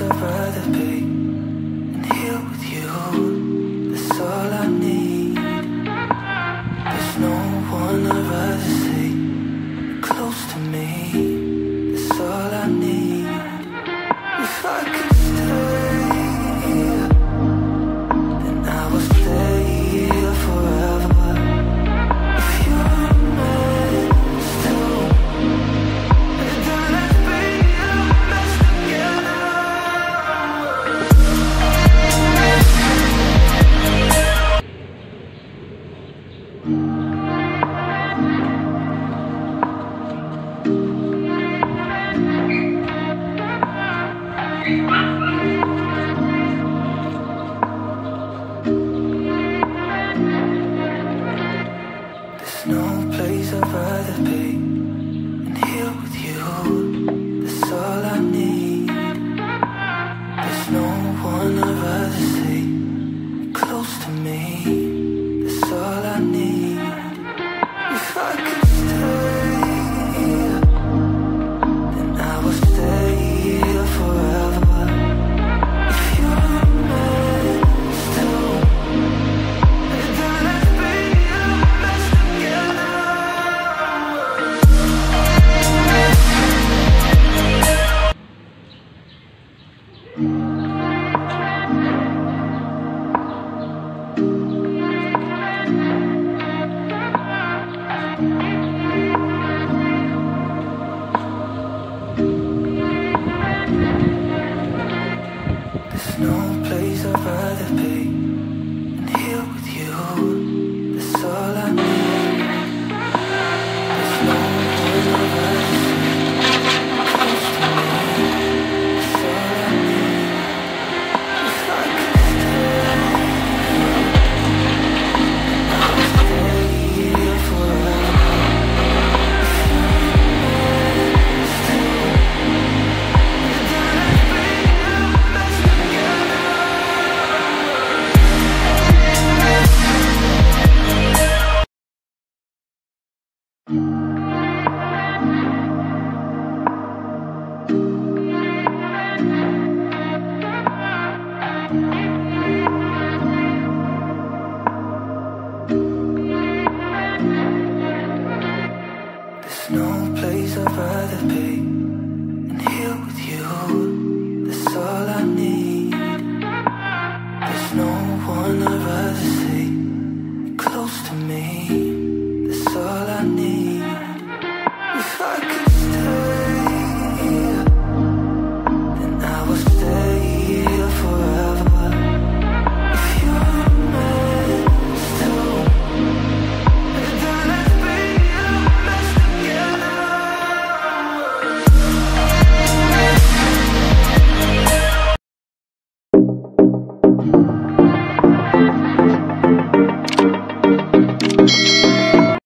I'd rather be. And here with you, that's all I need. There's no one I'd rather see close to me. That's all I need. If I could stay, then I will stay here forever. If you're meant to, then let's be a mess together. There's no place I'd rather be than here with you. That's all I need. There's no one I'd rather see close to me. That's all I need. If I could stay, then I will stay here forever. If you're meant to, then let's be a mess together. There's no place I'd rather be than here with you. That's all I need. There's no one I'd rather see close to me. That's all I need. If I could stay, I would stay here forever. If you're meant to, then let's be a mess together. There's no place I'd rather be than here with you.